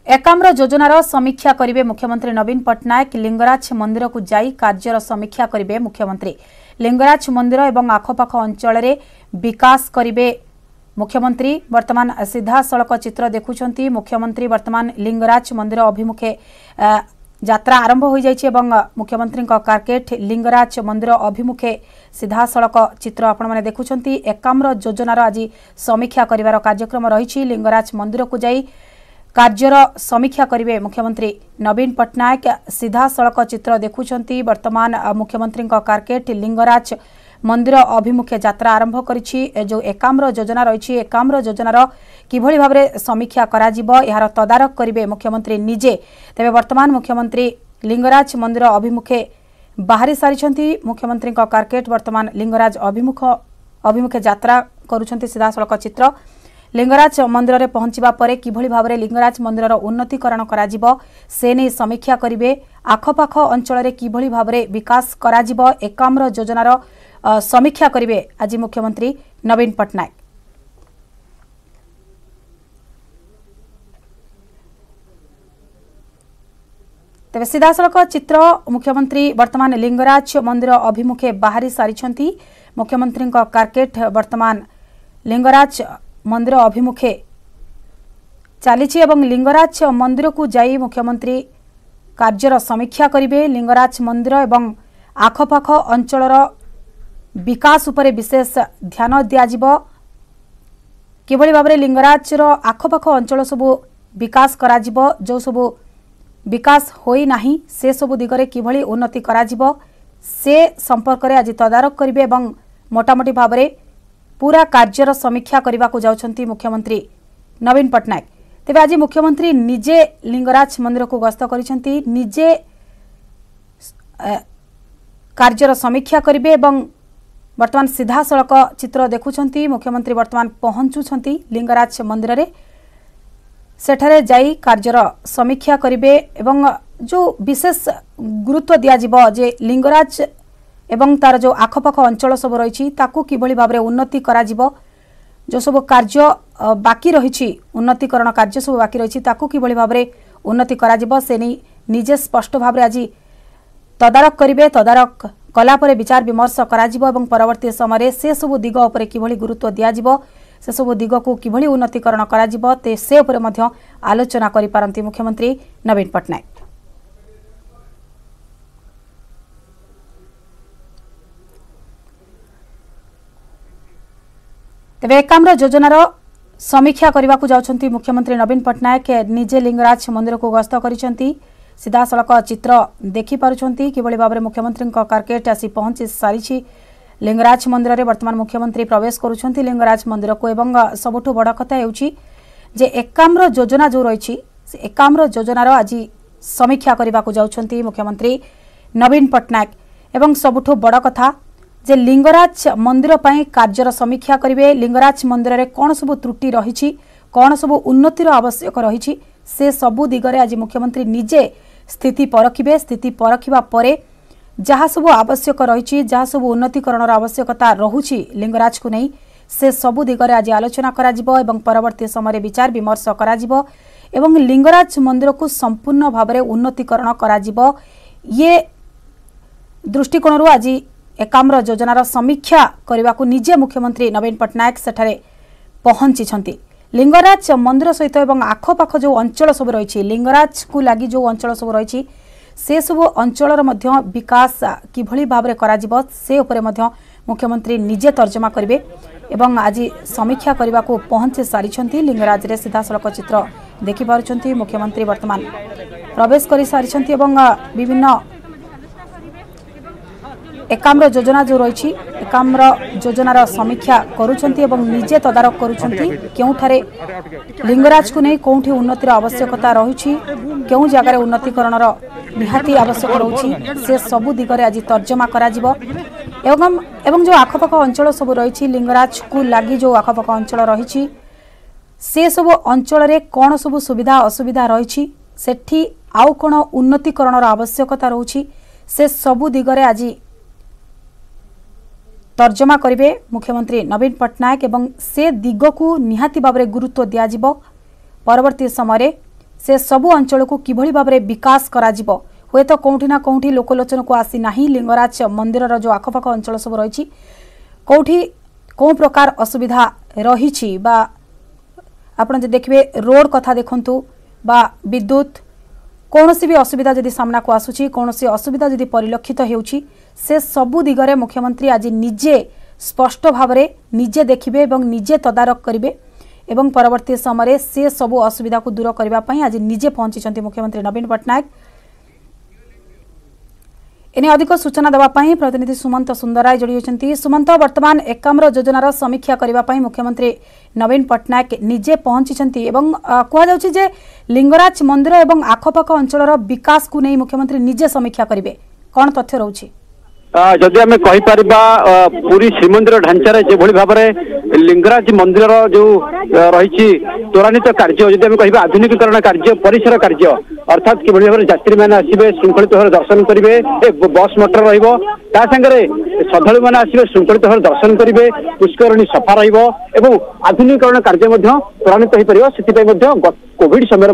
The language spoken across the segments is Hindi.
एकाम्र योजनार समीक्षा करिवे मुख्यमंत्री नवीन पट्टनायक। लिंगराज मंदिर को जाई कार्यर समीक्षा करिवे मुख्यमंत्री। लिंगराज मंदिर एवं आखपाख अंचल रे विकास करिवे मुख्यमंत्री। वर्तमान सीधा सड़क चित्र देखुछंती मुख्यमंत्री। वर्तमान लिंगराज मंदिर अभिमुखे यात्रा आरंभ हो जाइए। मुख्यमंत्री कारकेट लिंगराज मंदिर अभिमुखे सीधा सड़क चित्र आपण माने देखुछंती। एकाम्र योजनार आज समीक्षा करिवार कार्यक्रम रही। लिंगराज मंदिर को जाई कार्यर समीक्षा करिवे मुख्यमंत्री नवीन पट्टनायक। सीधा सड़क चित्र देखुछंती। वर्तमान मुख्यमंत्री कारकेट लिंगराज मंदिर अभिमुखे यात्रा आरंभ करिछि। जो एकाम्र योजना रही एकाम्र योजनार किभଳି भाबरे समीक्षा कराजिबो यार तदारक करिवे मुख्यमंत्री निजे। तेबे वर्तमान मुख्यमंत्री लिंगराज मंदिर अभिमुखे बाहरी सारिछंती। मुख्यमंत्री कारकेट वर्तमान लिंगराज अभिमुखे यात्रा करुछंती। सीधा सड़क चित्र लिंगराज मंदिर रे पहुंचीबा परे किभଳି भाबरे लिंगराज मंदिरर उन्नतीकरण कराजिबो से नै समीक्षा करिवे। आखपाख अंचल रे किभଳି भाबरे विकास कराजिबो एकाम्र योजनार समीक्षा करिवे आज मुख्यमंत्री नवीन पट्टनायक। तेबे सीधा सड़क चित्र मुख्यमंत्री वर्तमान लिंगराज मंदिर अभिमुखे बाहरी सारिछंती। मुख्यमंत्री कारकेट वर्तमान लिंगराज मंदिर अभिमुखे चली एवं लिंगराज मंदिर को जाई मुख्यमंत्री कार्यर समीक्षा करिवे। लिंगराज मंदिर एवं आखपाख अंचलर विकास उपरे विशेष ध्यान दियाजिबो। किभଳି भाबरे लिंगराजर आखपाख अंचल सबु विकास कराजिबो। जो सबु विकास होई नाही से सबु दिगरे किभଳି उन्नति कराजिबो से संपर्क रे आज तदारक करिवे एवं मोटामोटी भाबरे पूरा कार्यर समीक्षा करने को जाउछंती मुख्यमंत्री नवीन पट्टनायक। तेबे आज मुख्यमंत्री निजे लिंगराज मंदिर को गस्त करिसेंती। निजे कार्यर समीक्षा करिवे एवं वर्तमान सीधा सड़क चित्र देखुछंती। मुख्यमंत्री वर्तमान पहुंचुछंती लिंगराज मंदिर रे। सेठारे जाई कार्यर समीक्षा करिवे एवं जो विशेष गुरुत्व दियाजिबो जे लिंगराज एवं तार जो आखपाख अंचल सब रही ताकू किभଳି भाबरे उन्नति कराजिबो। जो सब कार्य बाकी रही उन्नतीकरण कार्य सब बाकी रही ताकू किभଳି भाबरे उन्नति कराजिबो से नहीं निजे स्पष्ट भाबरे आज तदारक करिवे। तदारक कला परे विचार विमर्श कराजिबो एवं परवर्ती समय से सब दिग उपरे किभଳି गुरुत्व दियाजिबो से सब दिग को किभଳି उन्नतीकरण कराजिबो ते से उपरे मध्य आलोचना करि पारंती मुख्यमंत्री नवीन पट्टनायक। तेबे एकाम्र योजनार समीक्षा करने को जाउछंती मुख्यमंत्री नवीन पट्टनायक। निजे लिंगराज मंदिर को गस्त करिसेंती। सीधा सड़क चित्र देखि पारुछंती किभଳି भाबरे मुख्यमंत्री कारकेट आसी पहुंची सारिछि लिंगराज मंदिर रे। वर्तमान मुख्यमंत्री प्रवेश करुछंती लिंगराज मंदिर को एवं सबुठु बड़ कथा हेउछि जे एकाम्र योजना जो रही एकाम्र योजनार आज समीक्षा करने को जाउछंती मुख्यमंत्री नवीन पट्टनायक। एवं सबुठु बड़ कथा जे लिंगराज मंदिर पई कार्यर समीक्षा करिवे। लिंगराज मंदिर रे कोन सब त्रुटि रही कोन सब उन्नतिर आवश्यक रही से सबु दिगरे आज मुख्यमंत्री निजे स्थिति परखिबे। स्थिति परखिबा परे जहाँ सब आवश्यक रही जहाँ सब उन्नतीकरण आवश्यकता रहुछि लिंगराज को नहीं से सबु दिगरे आज आलोचना कराजिबो एवं परवर्ती समय विचार विमर्श कराजिबो एवं लिंगराज मंदिर को संपूर्ण भाबरे उन्नतीकरण कराजिबो। ये दृष्टिकोण आज एकाम्र योजनार समीक्षा करने को निजे मुख्यमंत्री नवीन पट्टनायक सेठारे पहुंची। लिंगराज मंदिर सहित एवं आखपाख जो अंचल सब रही लिंगराज को लगी जो अंचल सब रही से सब अंचलर मध्य विकास किभଳି भाबरे कराजिबो से उपरे मध्य मुख्यमंत्री निजे तर्जमा करिवे एवं आज समीक्षा करने को पहुंची सारिछंती। लिंगराज रे सीधा सड़क चित्र देखि पारुछंती। मुख्यमंत्री वर्तमान प्रवेश करि सारिछंती एवं विभिन्न एकाम्र योजना जो रही एकाम्र योजनार समीक्षा करुछंती एवं निजे तदारक करुछंती केउठारे लिंगराज को नहीं कोउठी उन्नतिर आवश्यकता रही केउ जगार उन्नतीकरणर निहाती आवश्यक रही से सबु दिगरे आज तर्जमा कराजिबो एवं जो आखपाख अंचल सब रही लिंगराज को लगी जो आखपाख अंचल रही से सब अंचल रे कोन सब सुविधा असुविधा रही सेठी आउ कोन उन्नतीकरणर आवश्यकता रही से सबु दिगरे आज तर्जमा करिवे मुख्यमंत्री नवीन पट्टनायक एवं से दिग को निहाती भाबरे गुरुत्व दियाजिबो। परवर्ती समय से सबु अंचल को किभली भाव में विकास कराजिबो हुए तो कौटी ना कौटी लोकलोचन को आसी नाही लिंगराज मंदिर जो आखपाख अंचल सब रही कौटी कौ प्रकार असुविधा रही बा आपण देखिए रोड कथा देखंतु बा विद्युत कौन सी भी असुविधा जदि सामना को आसुची कौन सी असुविधा जदि परिलक्षित हेउची से सबु दिगरे मुख्यमंत्री आज निजे स्पष्ट भाव में निजे देखिबे एवं निजे तदारक करिवे एवं परवर्ती समय से सबु असुविधा को दूर करने आज निजे पहुंची मुख्यमंत्री नवीन पट्टनायक। एने अधिक सूचना देवाई प्रतिनिधि सुमंत सुंदराय जोड़ी होती। सुमंत वर्तमान 51 योजनार समीक्षा करने मुख्यमंत्री नवीन पट्टनायक निजे पहुंची एवं कहुच्छे जे लिंगराज मंदिर एवं आखपाख अंचल विकास को नहीं मुख्यमंत्री निजे समीक्षा करेंगे कौन तथ्य रोचे जदि आम कहीपर पूरी श्रीमंदिर ढांचार जो भाव में लिंगराज मंदिर जो रही त्वरान्वित कार्य जदि आम कह आधुनिकीकरण कार्य परिसर कार्य अर्थात कि भाव में यात्री मैंने आसवे श्रृंखलित भाव दर्शन करेंगे बस मोटर रंगे श्रद्धालु मैंने आसवे श्रृंखलित भाव दर्शन करेंगे पुष्करणी सफा रधुनिकीकरण कार्य त्वरान्वित हो पार से कोविड समय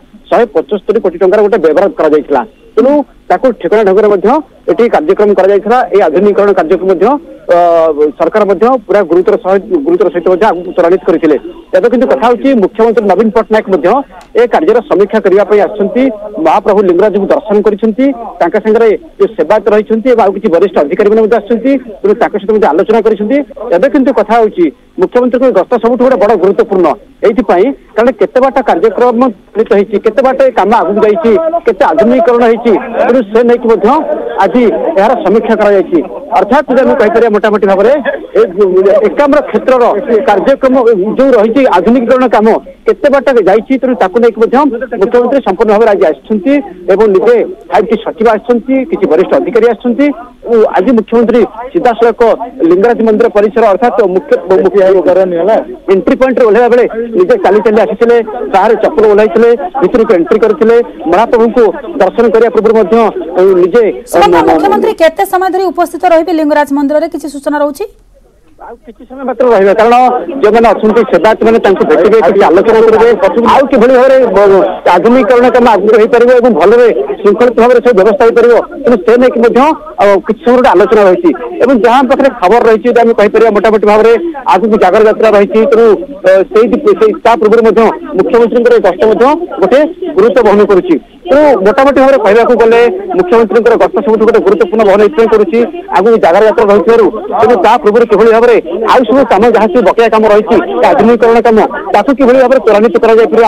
175 कोटी टंकार गोटे व्यवहार करा तेणु ताकू ठिकाना ढंग से कार्यक्रम आधुनिकीकरण कार्य को सरकार पूरा गुरुतर सहित त्वरान्वित करते किंतु कथा मुख्यमंत्री नवीन पट्टनायक ए कार्यर समीक्षा करने महाप्रभु लिंगराज को दर्शन कर सेवायत रही किसी वरिष्ठ अधिकारी सहित आलोचना कर कथा मुख्यमंत्री गस्त सब बड़ गुरुत्वपूर्ण यही कारण केते बाट कार्यक्रम केते बाट काम आगू जाते आधुनिकीकरण होती से नहीं आज यार समीक्षा अर्थात कहीपर मोटामोटी भाव में 51 क्षेत्र कार्यक्रम जो रही आधुनिकीकरण काम केते बाट जाइए मुख्यमंत्री संपूर्ण भाव में आज आसछंती निजे 5T सचिव आसछंती किसी वरिष्ठ अधिकारी आसछंती आज मुख्यमंत्री सीधासलख लिंगराज मंदिर परिसर अर्थात मुख्य एंट्री पॉइंट ओह्लैला बेले निजे चली चली आसी बाहर चप्पल ओह्लैले भितर को एंट्री करते महाप्रभु को दर्शन करने पूर्व निजे मुख्यमंत्री केते समय धरी उपस्थित रही लिंगराज मंदिर में किसी सूचना रोची किसी समय मात्र रहा कारण जो मैंने अच्छा सेवायत मैंने भेटे किसी आलोचना करेंगे आउ कि भाव में आधुनिकीकरण कम आगे हो पार और भल श्रृंखलित भाव में सब व्यवस्था हो पार तेणु से नहीं किसी समय गोटे आलोचना रही जहाँ पाखे खबर रही कहीपर मोटामोटी भाव में आगू जागर यात्रा रही तेणु पूर्व मुख्यमंत्री गस्त गोटे गुरुत्व बहन करुच्ची तेणु मोटामोटी भाव में कहवाक गले मुख्यमंत्री गस्त सब गोटे गुरुत्वपूर्ण बहन करुच्ची आगू जागर यात्रा रही तेणु पूर्व किभली भाव में आउ सब कम जहाँ सब बकया कम रही आधुनिकीकरण कम ताकू किभली भाव में त्वरान्वित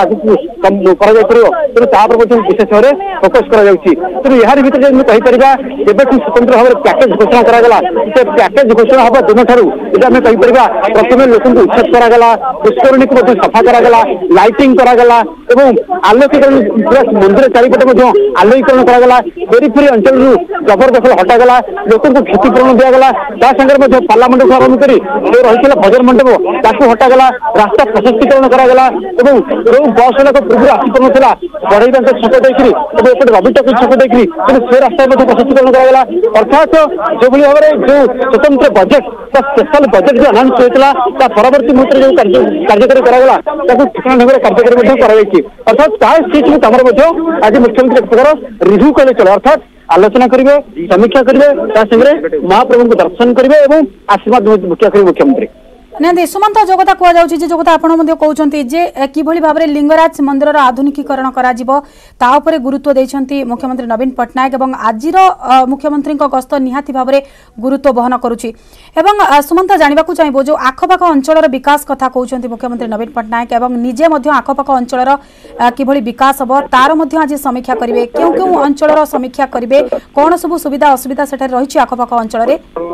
आगू तेणु विशेष भाव में फोकस तेणु यार भर जब कहीपर जब स्वतंत्र भाव में पैकेज घोषणा कराला से पैकेज घोषणा हवा दिन ठारू आम कहीपर प्रथम लोक उच्छेद कराला पुष्करणी को सफा कराला लाइटिंग कराला आलोकीकरण पूरा मंदिर चारिपटे आलोकीकरण कराला पेरीफेरी अंचल जबरदखल हटागला लोक क्षतिपूरण दिगला सागर पार्लामेंट को आरंभ कर जो रही भजन मंडप ताकू हटागला रास्ता प्रशस्तीकरण करागला जो बस गुड़ाक पूर्व आसीपारा बढ़ई छक देखिए रवि टक छक देखिए से रास्ता प्रशस्तीकरण करागला अर्थात जो भाव में जो स्वतंत्र बजेट स्पेशल बजेट जो अनाउंस होता परवर्ती मुहूर्त जो कार्यकारी करागला ठिकाना ढंग कार्यकारी अर्थात सीट कम आज मुख्यमंत्री एक प्रकार रिव्यू कले चले अर्थात आलोचना करेंगे समीक्षा करेंगे महाप्रभु को दर्शन करेंगे और आशीर्वाद मुख्य करेंगे मुख्यमंत्री निहती सुमंत जो कथा कहु जो कथा कहते किभली भाव में लिंगराज मंदिर आधुनिकीकरण कर गुरुत्व देते मुख्यमंत्री नवीन पट्टनायक और आज मुख्यमंत्री गस्त निहाती भाव में गुरुत्व बहन करुच्ची सुमंत जानवा चाहिए जो आखपाख अंचल विकास कथा कहते मुख्यमंत्री नवीन पट्टनायक और निजे आखपाख अंचल किभली विकास हम तार आज समीक्षा करेंगे क्यों क्यों अंचल समीक्षा करेंगे कौन सब सुविधा असुविधा से रही आखपाख अंचल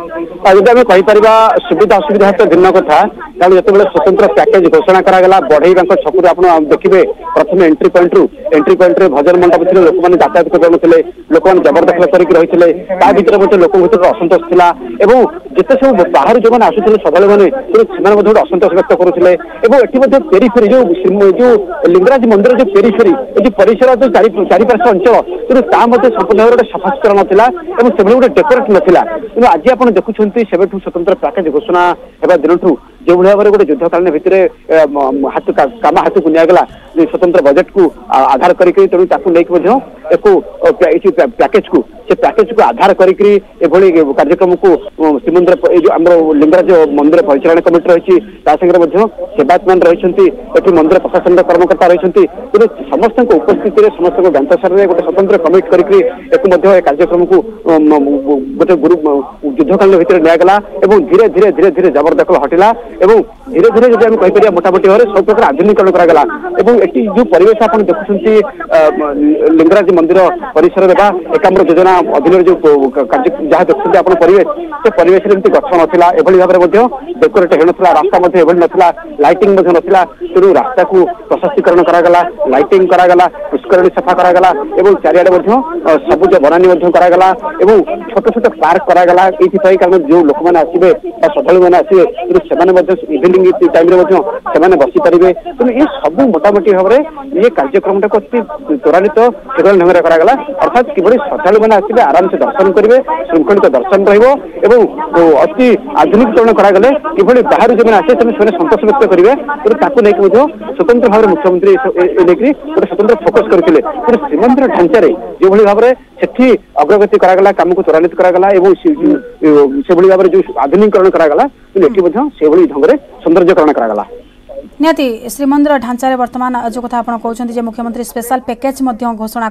सुविधा असुविधा तो भिन्न कथा कारण जो स्वतंत्र पैकेज घोषणा कराला बढ़ई छक आप देखिए प्रथम एंट्री पॉइंट रे भजन मंडप थे लोक मैंने यातायात करुले लोक मैंने जबरदखल करके रही लोक भर असंतोष था जिते सब बाहर जो मैंने आसुले सवाल मैंने गोटे असंतोष व्यक्त करुले ये पेरीफेरी जो लिंगराज मंदिर जो पेरीफेरी जो परिसर जो चारिपार्श्व अंचल तेणु संपूर्ण गोटे सफासुतरा नाला से गोटे डेकोरेट नाला तेणु आज आप देखुं से स्वतंत्र पैकेज घोषणा होगा दिन जो भाव में गोटे युद्धकालीन भितर हाथ काम हाथ को निगला स्वतंत्र बजेट को आधार करके तेणु पैकेज को से पैकेज को आधार करी कार्यक्रम को श्रीमंदिर लिंगराज मंदिर परिचालन कमिटी रही सेवायतमान रही मंदिर प्रशासन कर्मकर्ता रही समस्त उपस्थित समस्त ज्ञातसार गोटे स्वतंत्र कमिटी करके कार्यक्रम को गोटे युद्धकालीन भितर निगला धीरे धीरे धीरे धीरे जबरदखल हटिला धीरे धीरे जब आम कहीपर मोटामोटी भाव सब प्रकार आधुनिकरण करागला जो परिवेश आप देखुं लिंगराज मंदिर परिसर एकाम्र योजना अधीन जो कार्य जहाँ देखते आप परिवेश से परिवेश गछ नाला एभली भाव में डेकोरेट होना रास्ता नाला लाइटिंग नाला तेणु रास्ता को प्रशस्तीकरण करागला लाइटिंग करागला पुष्करणी सफा करागला चारिआडे सबुज बनानी करागला छोट छोट पार्क करागला ये कारण जो लोक मैंने आसवे श्रद्धा मैंने आसवे इवनिंग टाइम बसी पारे तेणु ये सब मोटामोटी भाव में ये कार्यक्रम को त्वरान्वित शीघ्र ढंग करागला अर्थात किभली श्रद्धा मैंने आसवे आराम से दर्शन करेंगे श्रृंखलित दर्शन अति आधुनिकीकरण करागले किभली बाहर जो आसे से संतोष व्यक्त करेंगे तेणु स्वतंत्र भाव में मुख्यमंत्री गोटे स्वतंत्र फोकस करते श्रीमंदिर ढांचारे जो भाव में सेठी अग्रगति करागला काम को त्वरान्वित करागला से भाव में जो आधुनिकीकरण करागला से ढंग से सौंदर्यकरण करागला निहाती श्रीमंदिर ढांचारे वर्तमान जो कथा आप कहते मुख्यमंत्री स्पेशल पैकेज घोषणा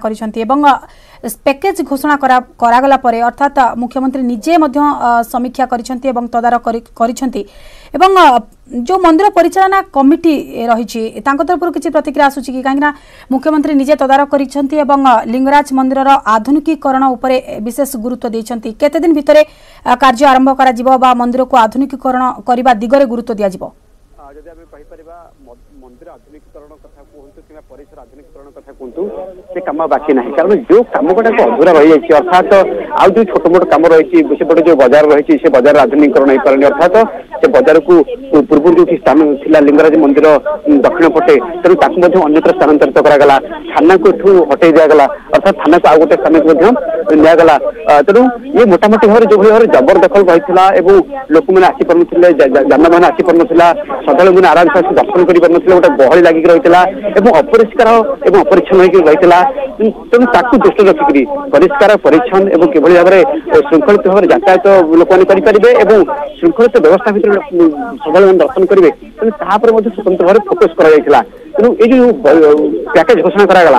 पैकेज घोषणा करागला परे अर्थात मुख्यमंत्री निजे समीक्षा करिसेंती एवं तदारख करिसेंती एवं जो मंदिर परिचालना कमिटी रही तरफ किसी प्रतिक्रिया आसूची कि कहीं मुख्यमंत्री निजे तदारख करिसेंती एवं लिंगराज मंदिर आधुनिकीकरण उपरे विशेष गुरुत्व देइसेंती केते दिन भितरे कार्य आरंभ करा जिवो बा मंदिर को आधुनिकीकरण करबा दिगरे गुरुत्व दिया जिवो जदि आम कहीपर मंदिर आधुनिकीकरण कथा कहतु कि परिसर आधुनिकीकरण कथा कहतु से कम बाकी ना कारण जो कम गुड़ाक अधूरा रही है अर्थात आउ जो छोट मोट कम रही सेपटे जो बाजार रही से बाजार आधुनिकीकरण हो पारे अर्थात से बाजार को पूर्व जो स्थान था लिंगराज मंदिर दक्षिण पटे तेणु ताकू अन्यत्र स्थानांतरित करागला थाना को एठू हटई दिगला अर्थात थाना को आउ गोटे स्थान को निगला तेणु ये मोटामोटी भाव जो भाव जबरदखल रही लोक मैंने आसीपारे जानबाहन आसीपारा श्रद्धा मैंने आराम से दर्शन कर गोटे गहली लगिक रही अपरिष्कार अपरिच्छन्न रही तेणु ताकू दृष्टि रखिक परिष्कार परिच्छन्न और किभली भाव में श्रृंखलित भाव में यातायात लोक मैंने करेंगे श्रृंखलित व्यवस्था भर श्रद्धा मैंने दर्शन करेंगे तेणु स्वतंत्र भाव में फोकस कर तेणु ये जो पैकेज घोषणा करागला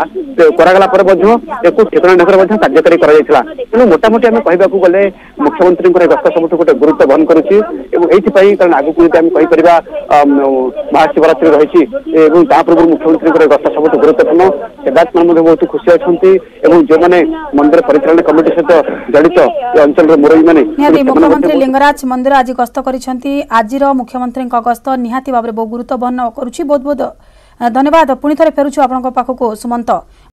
ठिकाना ढंग से कार्यकारी तेणु मोटामोटी आम कहवाक गले मुख्यमंत्री गस्त सब गोटे गुरुत्व बहन करुच्ची कारण आगक कहीपर महाशिवरात्रि रही पूर्व मुख्यमंत्री गस्त सब गुरुत्वपूर्ण सेवायतमान बहुत खुशी अच्छा जो मैंने मंदिर परिचालन कमिटी सहित जड़ित अंचल मुरई मैंने मुख्यमंत्री लिंगराज मंदिर आज गस्त करिसेंती आज मुख्यमंत्री गस्त निहाती भाव में बहुत गुरुत्व बहन करुच्ची बहुत बहुत धन्यवाद पुणी थे फेरुछु आपन पाखक सुमंत।